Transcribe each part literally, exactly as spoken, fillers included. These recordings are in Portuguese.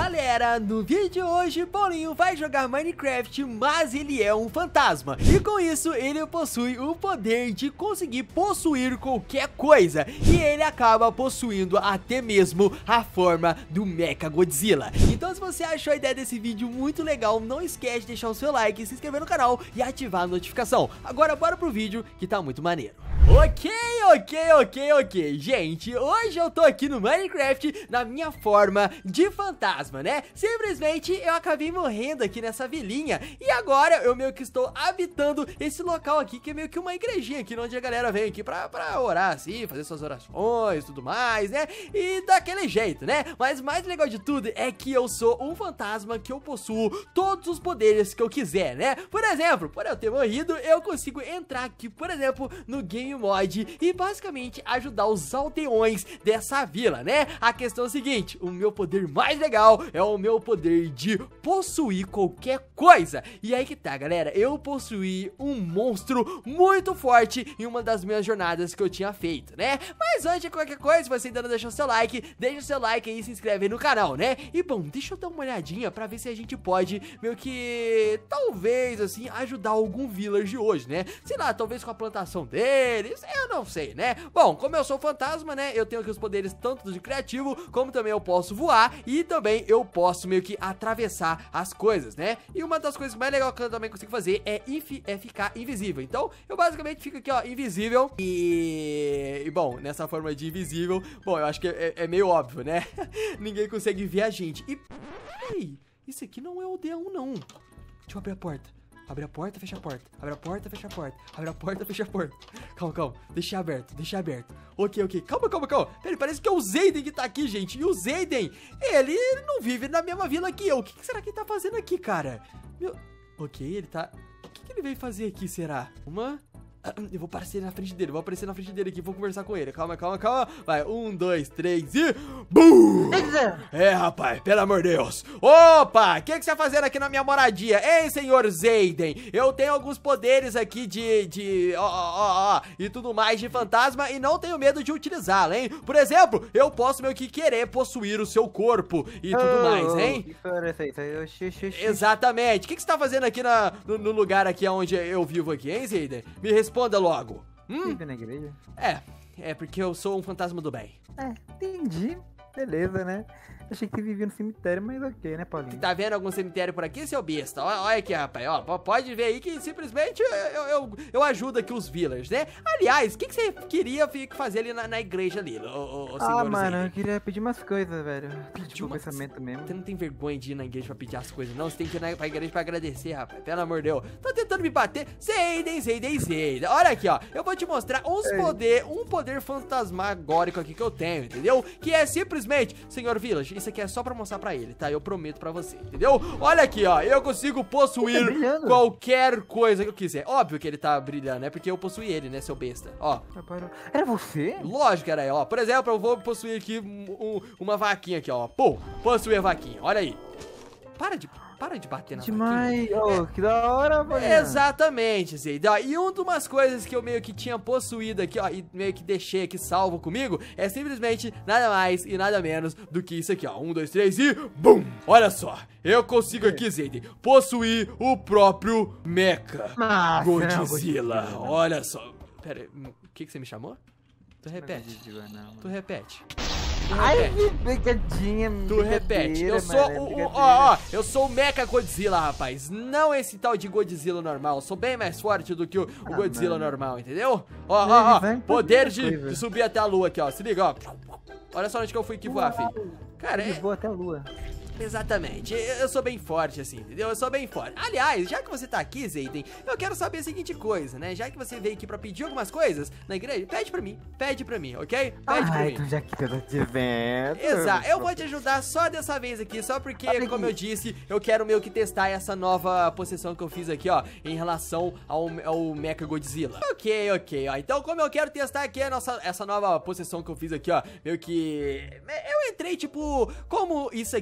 Galera, no vídeo de hoje, Paulinho vai jogar Minecraft, mas ele é um fantasma. E com isso, ele possui o poder de conseguir possuir qualquer coisa. E ele acaba possuindo até mesmo a forma do Mechagodzilla. Então se você achou a ideia desse vídeo muito legal, não esquece de deixar o seu like, se inscrever no canal e ativar a notificação. Agora bora pro vídeo que tá muito maneiro. Ok, ok, ok, ok. Gente, hoje eu tô aqui no Minecraft na minha forma de fantasma, né? Simplesmente eu acabei morrendo aqui nessa vilinha e agora eu meio que estou habitando esse local aqui, que é meio que uma igrejinha aqui, onde a galera vem aqui pra, pra orar assim, fazer suas orações e tudo mais, né? E daquele jeito, né? Mas o mais legal de tudo é que eu sou um fantasma que eu possuo todos os poderes que eu quiser, né? Por exemplo, por eu ter morrido, eu consigo entrar aqui, por exemplo, no Game Mod e basicamente ajudar os aldeões dessa vila, né? A questão é a seguinte: o meu poder mais legal é o meu poder de possuir qualquer coisa. E aí que tá, galera, eu possuí um monstro muito forte em uma das minhas jornadas que eu tinha feito, né? Mas antes de qualquer coisa, se você ainda não deixou seu like, deixa o seu like aí e se inscreve aí no canal, né? E bom, deixa eu dar uma olhadinha pra ver se a gente pode meio que, talvez assim, ajudar algum village hoje, né? Sei lá, talvez com a plantação dele, eu não sei, né? Bom, como eu sou fantasma, né, eu tenho aqui os poderes tanto de criativo, como também eu posso voar e também eu posso meio que atravessar as coisas, né? E uma das coisas mais legais que eu também consigo fazer é, é ficar invisível. Então, eu basicamente fico aqui, ó, invisível e... e bom, nessa forma de invisível, bom, eu acho que é, é meio óbvio, né? Ninguém consegue ver a gente. E... Ei, isso aqui não é o D um, não. Deixa eu abrir a porta. Abre a porta, fecha a porta. Abre a porta, fecha a porta. Abre a porta, fecha a porta. Calma, calma. Deixa aberto, deixa aberto. Ok, ok. Calma, calma, calma. Pera, parece que é o Zayden que tá aqui, gente. E o Zayden, ele não vive na mesma vila que eu. O que, que será que ele tá fazendo aqui, cara? Meu... Ok, ele tá... O que, que ele veio fazer aqui, será? Uma... Eu vou aparecer na frente dele, vou aparecer na frente dele aqui, vou conversar com ele. Calma, calma, calma. Vai, um, dois, três e... BUM! É, rapaz, pelo amor de Deus. Opa, o que, que você tá fazendo aqui na minha moradia? Hein, senhor Zayden? Eu tenho alguns poderes aqui de... de... ó, ó, ó, e tudo mais de fantasma e não tenho medo de utilizá-lo, hein? Por exemplo, eu posso meio que querer possuir o seu corpo e tudo oh, mais, hein? Oh, exatamente. O que, que você tá fazendo aqui na, no, no lugar aqui onde eu vivo aqui, hein, Zayden? Me responda. Responda logo. Hum? Na igreja? É, é porque eu sou um fantasma do bem. É, entendi. Beleza, né? Achei que você vivia no cemitério, mas ok, né, Paulinho? Tá vendo algum cemitério por aqui, seu besta? Olha, olha aqui, rapaz, ó, pode ver aí que simplesmente eu, eu, eu ajudo aqui os villagers, né? Aliás, o que, que você queria fazer ali na, na igreja ali, ô, ô, ô Ah, mano, eu queria pedir umas coisas, velho. Pedir tipo, uma... pensamento mesmo. Você não tem vergonha de ir na igreja pra pedir as coisas, não? Você tem que ir na pra igreja pra agradecer, rapaz, pelo amor de Deus. Tô tentando me bater. Zayden, Zayden, Zayden. Olha aqui, ó, eu vou te mostrar uns poder, um poder fantasmagórico aqui que eu tenho, entendeu? Que é simplesmente, senhor village, isso aqui é só pra mostrar pra ele, tá? Eu prometo pra você, entendeu? Olha aqui, ó, eu consigo possuir tá qualquer coisa que eu quiser. Óbvio que ele tá brilhando, é porque eu possuí ele, né, seu besta? Ó. Era você? Lógico que era eu, ó. Por exemplo, eu vou possuir aqui um, um, uma vaquinha aqui, ó. Pô, possuir a vaquinha, olha aí. Para de... Para de bater na Demais, oh, é, que da hora, mano. Exatamente, Zayden. E uma das coisas que eu meio que tinha possuído aqui, ó, e meio que deixei aqui salvo comigo, é simplesmente nada mais e nada menos do que isso aqui, ó. Um, dois, três e... BUM! Olha só, eu consigo aqui, Zayden, possuir o próprio Mecha Godzilla. Olha só. Pera aí, o que que você me chamou? Tu repete. Tu repete. Tu Ai, que brigadinha, Tu repete. Eu sou o, o, ó, ó, eu sou o Mecha Godzilla, rapaz. Não esse tal de Godzilla normal. Eu sou bem mais forte do que o, o ah, Godzilla mano. normal, entendeu? Ó, ó, ó. Poder de, de subir até a lua aqui, ó. Se liga, ó. Olha só onde que eu fui aqui voar, filho. Cara, é... voa até a lua. Exatamente, eu sou bem forte assim, entendeu? Eu sou bem forte. Aliás, já que você tá aqui, Zayden, eu quero saber a seguinte coisa, né? Já que você veio aqui pra pedir algumas coisas na igreja, pede pra mim, pede pra mim, ok? Pede ah, pra mim. Então já que eu tô te vendo. Exato, eu vou te ajudar só dessa vez aqui, só porque, como eu disse, eu quero meio que testar essa nova possessão que eu fiz aqui, ó, em relação ao, ao Mecha Godzilla. Ok, ok, ó, então como eu quero testar aqui a nossa, essa nova possessão que eu fiz aqui, ó, meio que... Eu entrei, tipo, como isso aqui é uma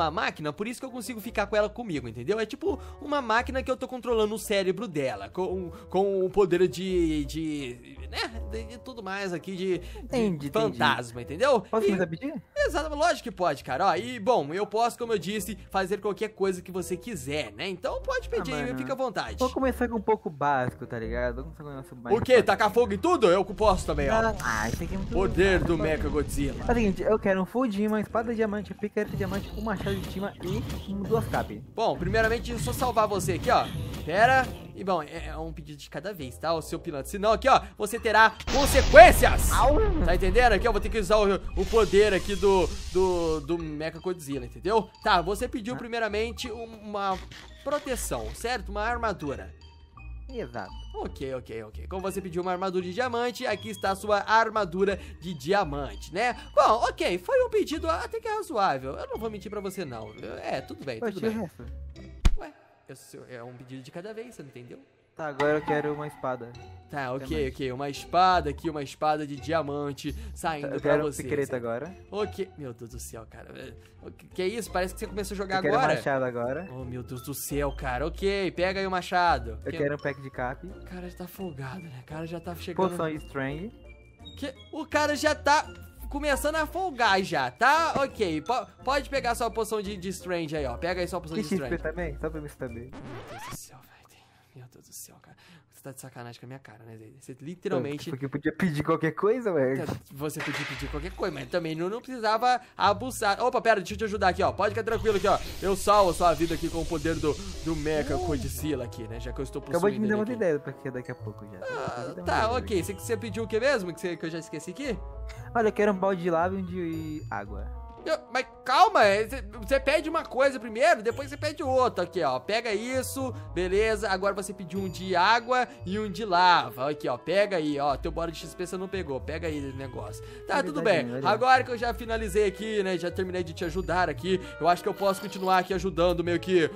uma máquina, por isso que eu consigo ficar com ela comigo, entendeu? É tipo uma máquina que eu tô controlando o cérebro dela, com, com o poder de, de né, de, de tudo mais aqui, de, de Entendi, fantasma, entendeu? Posso E- começar a pedir? Exato, lógico que pode, cara. Ó, e bom, eu posso, como eu disse, fazer qualquer coisa que você quiser, né? Então pode pedir, mano. fica à vontade. Vou começar com um pouco básico, tá ligado? Vou começar com um negócio mais O quê? básico. Tacar fogo em tudo? Eu posso também, ó. Ah, ah, isso aqui é muito Poder do básico. Mecha Godzilla. É o seguinte, eu quero um full Dima, uma espada de diamante, picareta de diamante, um machado de Dima e um duas cap. Bom, primeiramente, deixa eu só salvar você aqui, ó. Pera. E bom, é é um pedido de cada vez, tá? O seu piloto. Senão aqui, ó, você terá consequências. Au! Tá entendendo? Aqui eu vou ter que usar o, o poder aqui do, do, do Mecha Godzilla, entendeu? Tá, você pediu primeiramente uma proteção, certo? Uma armadura. Exato. Ok, ok, ok. Como você pediu uma armadura de diamante, aqui está a sua armadura de diamante, né? Bom, ok, foi um pedido até que razoável. Eu não vou mentir pra você, não. É, tudo bem, tudo Poxa, o bem. resto? Ué, eu- é um pedido de cada vez, você não entendeu? Tá, agora eu quero uma espada. Tá, ok, Diamante. ok. Uma espada aqui, uma espada de diamante saindo Eu pra quero você. picareta certo? agora. Ok, meu Deus do céu, cara. O que, que é isso? Parece que você começou a jogar Eu quero agora. machado agora. Oh, meu Deus do céu, cara. Ok, pega aí o machado. Eu Que- quero um pack de cap. O cara já tá folgado, né? O cara já tá chegando... Poção de Strang. Que- O cara já tá começando a folgar já, tá? Ok, po- pode pegar sua poção de, de Strange aí, ó. Pega aí sua poção Que de X P Strange. também? Só pra me saber. Meu Deus do céu, velho. Meu Deus do céu, cara. Você tá de sacanagem com a minha cara, né, Zé? Você literalmente... Porque eu podia pedir qualquer coisa, velho. Você podia pedir qualquer coisa, mas também não, não precisava abusar. Opa, pera, deixa eu te ajudar aqui, ó. Pode ficar tranquilo aqui, ó. Eu salvo a sua vida aqui com o poder do, do Mecha Godzilla aqui, né? Já que eu estou possuindo Acabou de me dar ele umas aqui. ideias, porque daqui a pouco já. Ah, tá, ok. Você, você pediu o que mesmo? Que, você, que eu já esqueci aqui? Olha, eu quero um balde de lava e um de água. Eu- mas calma, é, você- você pede uma coisa primeiro, depois você pede outra aqui, ó. Pega isso, beleza. Agora você pediu um de água e um de lava. Aqui, ó. Pega aí, ó. Teu bora de X P você não pegou. Pega aí o negócio. Tá, É tudo verdade, bem. é verdade. Agora que eu já finalizei aqui, né? Já terminei de te ajudar aqui. Eu acho que eu posso continuar aqui ajudando meio que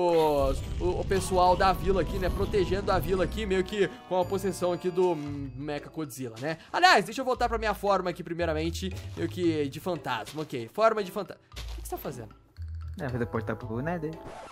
os, o, o pessoal da vila aqui, né? Protegendo a vila aqui, meio que com a possessão aqui do Mecha Godzilla, né? Aliás, deixa eu voltar pra minha forma aqui primeiramente, meio que de fantasma, ok. Forma de fantasma. O que que você tá fazendo? É, fazer portal pro Nether.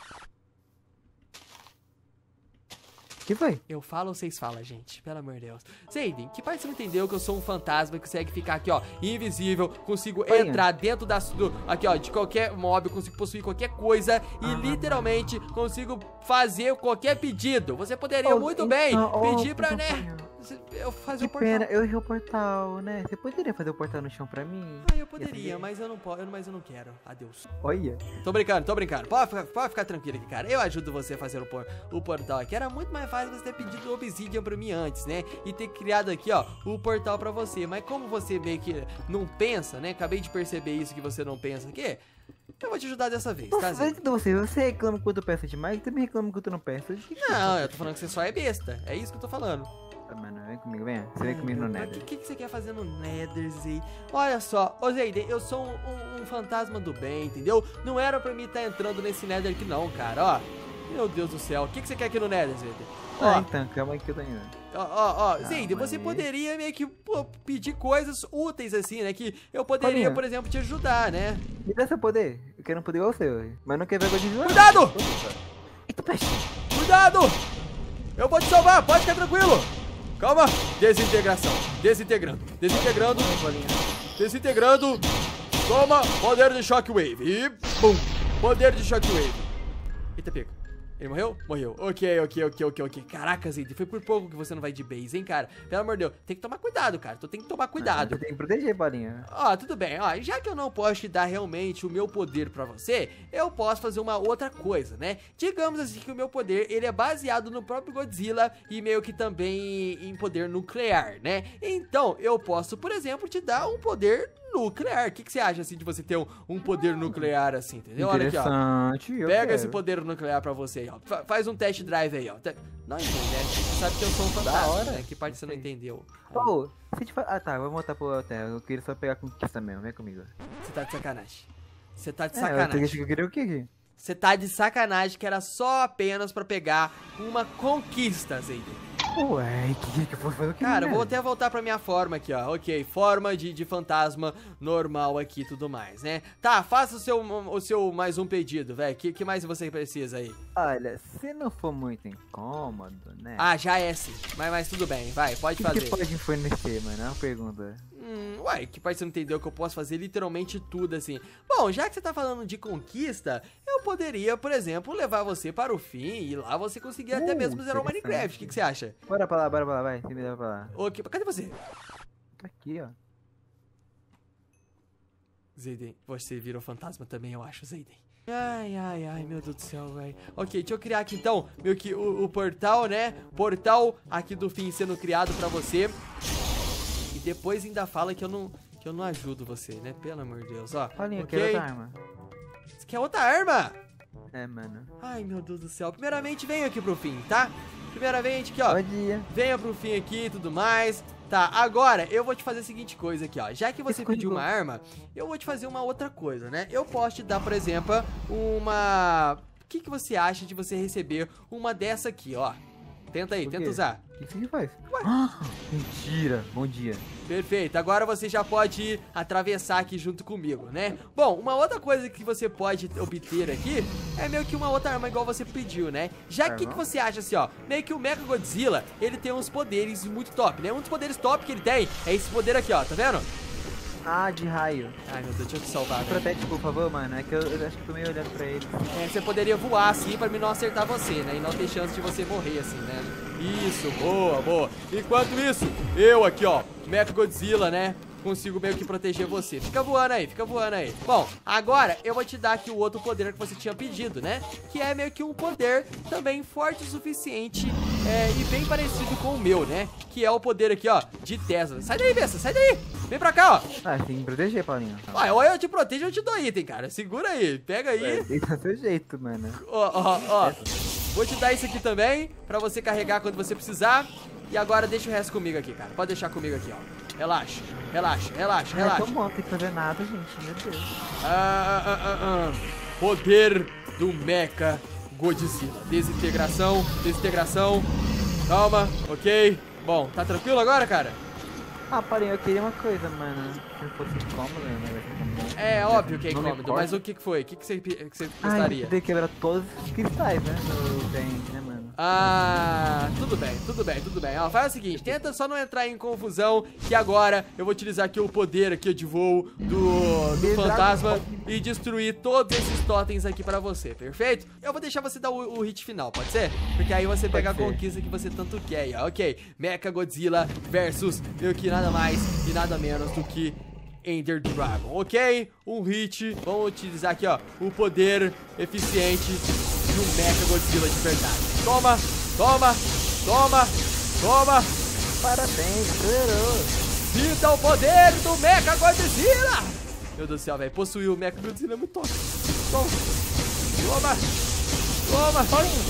Que foi? Eu falo ou vocês falam, gente? Pelo amor de Deus. Zayden, que parte você não entendeu que eu sou um fantasma que consegue ficar aqui, ó, invisível, consigo Olha. entrar dentro das, do, aqui, ó, de qualquer mob, eu consigo possuir qualquer coisa e Ah, literalmente consigo fazer qualquer pedido. Você poderia Oh, muito então, bem oh, pedir pra, então, né, Paulinho. eu fazer Que o portal. pena, eu errei o portal, né? Você poderia fazer o portal no chão pra mim? Ah, eu poderia, Ia mas eu não posso, mas eu não quero. Adeus. Olha. Tô brincando, tô brincando. Pode, ficar- pode ficar tranquilo aqui, cara. Eu ajudo você a fazer o, por- o portal aqui. Era muito mais fácil você ter pedido Obsidian pra mim antes, né? E ter criado aqui, ó, o portal pra você. Mas como você meio que não pensa, né? Acabei de perceber isso que você não pensa aqui. Eu vou te ajudar dessa vez, tá, Nossa, Zé? antes de você, você reclama quando eu peço demais, também reclama quando eu não peço. O que que Não, você eu tô falando que você só é besta. É isso que eu tô falando. Ah, mano, vem comigo, vem. Você vem comigo no Mas Nether. O que, que você quer fazer no Nether, Zay? Olha só, ô Zayden, eu sou um, um- um fantasma do bem, entendeu? Não era pra mim estar entrando nesse Nether aqui não, cara, ó. Meu Deus do céu, o que, que você quer aqui no Nether, Zayden? Ah, Ó, então, calma aí que eu tô indo. ó, ó, ó, Calma Zayden, você aí. poderia meio que pô, pedir coisas úteis assim, né? Que eu poderia, Paulinho. por exemplo, te ajudar, né? Me dá seu poder. Eu quero um poder igual o seu, mas não quero vergonha de jogar. Cuidado! Eita, peste. Cuidado! Eu vou te salvar, pode ficar tranquilo. Calma, desintegração, desintegrando, desintegrando. Ai, bolinha. Desintegrando. Toma, poder de Shockwave. E bum, poder de Shockwave. Eita, pega. Ele morreu? Morreu. Ok, ok, ok, ok, ok. Caraca, Zayden, foi por pouco que você não vai de base, hein, cara? Pelo amor de Deus, tem que tomar cuidado, cara. Tu tem que tomar cuidado. Eu tenho que proteger, bolinha. Ó, tudo bem, ó, já que eu não posso te dar realmente o meu poder pra você, eu posso fazer uma outra coisa, né? Digamos assim que o meu poder, ele é baseado no próprio Godzilla e meio que também em poder nuclear, né? Então, eu posso, por exemplo, te dar um poder nuclear. O que, que você acha, assim, de você ter um, um poder nuclear assim, entendeu? Olha aqui, ó. Interessante. eu Pega quero. esse poder nuclear pra você aí, ó. Fa- Faz um test drive aí, ó. Te- Não entende, né? Você sabe que eu sou um fantasma, hora. né? Que parte você não entendeu? Ô, se te fa... Ah, tá, vamos voltar pro hotel. Eu queria só pegar conquista mesmo, vem comigo. Você tá de sacanagem. Você tá de É, eu sacanagem. achei que eu queria o quê aqui? Você tá de sacanagem que era só apenas pra pegar uma conquista, Zayden. Ué, que que foi fazer o que? Cara, eu vou né? até voltar pra minha forma aqui, ó. Ok, forma de, de fantasma normal aqui e tudo mais, né? Tá, faça o seu, o seu mais um pedido, velho. Que, que mais você precisa aí? Olha, se não for muito incômodo, né? Ah, já é sim. Mas, mas tudo bem, vai, pode o que, fazer. que pode fornecer, mano? É uma pergunta. Hum, uai, que parte você não entendeu que eu posso fazer literalmente tudo assim. Bom, já que você tá falando de conquista, eu poderia, por exemplo, levar você para o fim e lá você conseguir até Uh, mesmo zerar o interessante. Minecraft. O que, que você acha? Bora pra lá, bora pra lá, vai. Você me leva pra lá. Ok, cadê você? Tá aqui, ó. Zayden, você virou fantasma também, eu acho, Zayden. Ai, ai, ai, meu Deus do céu, velho. Ok, deixa eu criar aqui então, meio que o, o portal, né? Portal aqui do fim sendo criado pra você. E depois ainda fala que eu não, que eu não ajudo você, né? Pelo amor de Deus, ó. Paulinho, eu Ok. quero outra arma. Você quer outra arma? É, mano. Ai, meu Deus do céu. Primeiramente, venha aqui pro fim, tá? Primeiramente aqui, ó. Bom dia. Venha pro fim aqui e tudo mais. Tá, agora eu vou te fazer a seguinte coisa aqui, ó. Já que você pediu uma arma, eu vou te fazer uma outra coisa, né? Eu posso te dar, por exemplo, uma... O que, que você acha de você receber uma dessa aqui, ó? Tenta aí, O tenta quê? usar. O que você faz? Ah, mentira. Bom dia. Perfeito, agora você já pode atravessar aqui junto comigo, né? Bom, uma outra coisa que você pode obter aqui é meio que uma outra arma igual você pediu, né? Já que, Arma? que você acha assim, ó, meio que o Mechagodzilla, ele tem uns poderes muito top, né? Um dos poderes top que ele tem é esse poder aqui, ó, tá vendo? Ah, de raio. Ai, meu Deus, deixa eu te salvar, velho. Protege, por favor, mano. É que eu, eu acho que tô meio olhando pra ele. É, você poderia voar assim pra mim não acertar você, né? E não ter chance de você morrer assim, né? Isso, boa, boa. Enquanto isso, eu aqui, ó, Mechagodzilla, né? Consigo meio que proteger você. Fica voando aí, fica voando aí. Bom, agora eu vou te dar aqui o outro poder que você tinha pedido, né? Que é meio que um poder também forte o suficiente é, e bem parecido com o meu, né? Que é o poder aqui, ó, de Tesla. Sai daí, besta, sai daí. Vem pra cá, ó. Ah, tem que proteger, Paulinho. Ó, ou eu te protejo ou eu te dou item, cara. Segura aí, pega aí. É, tem que ser seu jeito, mano. Ó, ó, ó. Vou te dar isso aqui também, pra você carregar quando você precisar. E agora deixa o resto comigo aqui, cara. Pode deixar comigo aqui, ó. Relaxa, relaxa, relaxa, Ah, relaxa. tô bom, não tem que fazer nada, gente. Meu Deus. Ah, ah, ah, ah. Poder do Mecha Godzilla. Desintegração, desintegração. Calma, ok. Bom, tá tranquilo agora, cara? Ah, Paulinho, eu queria uma coisa, mano. Se não fosse incômodo, né? É óbvio que é Não me incômodo, importa. mas o que que foi? O que que você, que você Ah, gostaria? tem que quebrar todos os cristais, né? No dente, né, mano? Ah, tudo bem, tudo bem, tudo bem. Ó, faz o seguinte, tenta só não entrar em confusão, que agora eu vou utilizar aqui o poder aqui de voo do, do fantasma e destruir todos esses totens aqui pra você, perfeito? Eu vou deixar você dar o, o hit final, pode ser? Porque aí você pega a ser. conquista que você tanto quer aí, ó. Ok, Mechagodzilla versus meio que nada mais e nada menos do que Ender Dragon, ok? Um hit, vamos utilizar aqui, ó, o poder eficiente de um Mechagodzilla de verdade. Toma, toma, toma, toma. Parabéns, zerou. Sinta o poder do Mechagodzilla. Meu Deus do céu, velho, possuir o Mechagodzilla é muito top. Toma, toma, toma.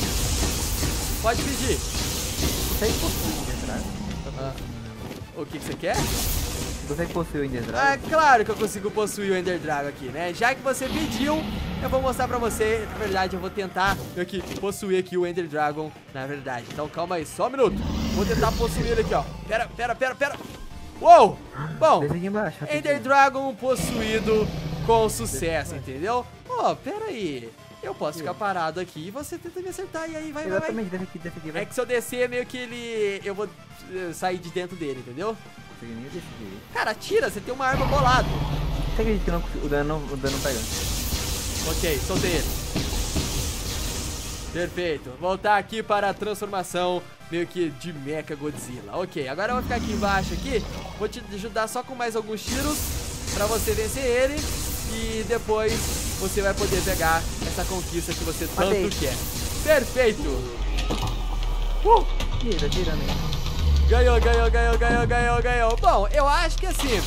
Pode pedir. Consegue possuir o Ender Dragon? Ah, o que que você quer? Consegue possuir o Ender Ah, Dragon? claro que eu consigo possuir o Ender Dragon aqui, né? Já que você pediu, eu vou mostrar pra você. Na verdade, eu vou tentar aqui possuir aqui o Ender Dragon, na verdade. Então, calma aí, só um minuto. Vou tentar possuir ele aqui, ó. Pera, pera, pera, pera. Uou! Bom, Desce aqui embaixo, rapidinho. Ender Dragon possuído com sucesso, entendeu? Ó, oh, pera aí. Eu posso ficar parado aqui e você tenta me acertar. E aí, vai, vai, vai. Exatamente, desce aqui, desce aqui, vai. É que se eu descer, meio que ele... Eu vou eh, sair de dentro dele, entendeu? Consegui nem decidir. Cara, tira, você tem uma arma bolado. Você acredita que não, o dano, não- o dano não pega? Ok, soltei ele. Perfeito. Voltar aqui para a transformação meio que de Mechagodzilla. Ok, agora eu vou ficar aqui embaixo aqui. Vou te ajudar só com mais alguns tiros pra você vencer ele. E depois você vai poder pegar essa conquista que você tanto Matei. quer. Perfeito. Uh! Tira, tira, né? Ganhou, ganhou, ganhou, ganhou, ganhou, ganhou. Bom, eu acho que assim...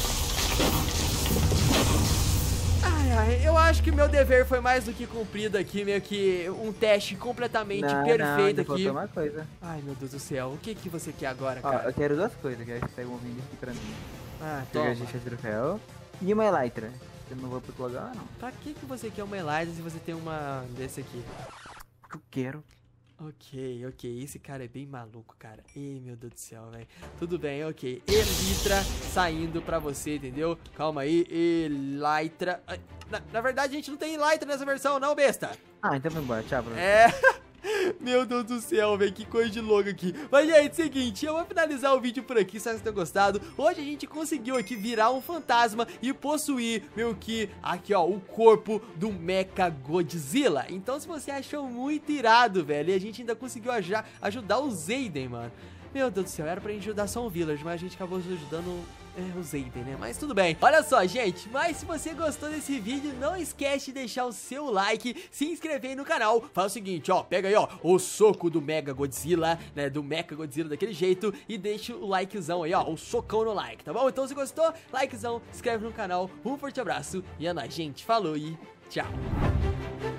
Ai, ai, eu acho que meu dever foi mais do que cumprido aqui, meio que um teste completamente Não, não, perfeito ainda aqui. faltou uma coisa. Ai, meu Deus do céu, o que que você quer agora, Ó, cara? eu quero duas coisas, que aí você pega um vídeo aqui pra mim. Ah, Pegar toma. a gente de troféu. E uma Elytra. Eu não vou pro outro lugar, não. Pra que que você quer uma Eliza se você tem uma desse aqui? Porque eu quero. Ok, ok, esse cara é bem maluco, cara. Ih, meu Deus do céu, velho. Tudo bem, ok. Elytra saindo pra você, entendeu? Calma aí, Elytra. Na, na verdade, a gente não tem Elytra nessa versão, não, besta. Ah, então vai embora, tchau. Bruno. É... Meu Deus do céu, velho, que coisa de louco aqui. Mas, gente, seguinte, eu vou finalizar o vídeo por aqui, espero que vocês tenham gostado. Hoje a gente conseguiu aqui virar um fantasma e possuir, meio que, aqui, ó, o corpo do Mecha Godzilla. Então, se você achou muito irado, velho, e a gente ainda conseguiu aj ajudar o Zayden, mano. Meu Deus do céu, era pra gente ajudar só um village, mas a gente acabou ajudando é, o Zayden, né? Mas tudo bem. Olha só, gente, mas se você gostou desse vídeo, não esquece de deixar o seu like, se inscrever aí no canal. Faz o seguinte, ó, pega aí, ó, o soco do Mega Godzilla, né, do Mecha Godzilla daquele jeito e deixa o likezão aí, ó, o socão no like, tá bom? Então se gostou, likezão, inscreve no canal, um forte abraço e é nóis, gente. Falou e tchau.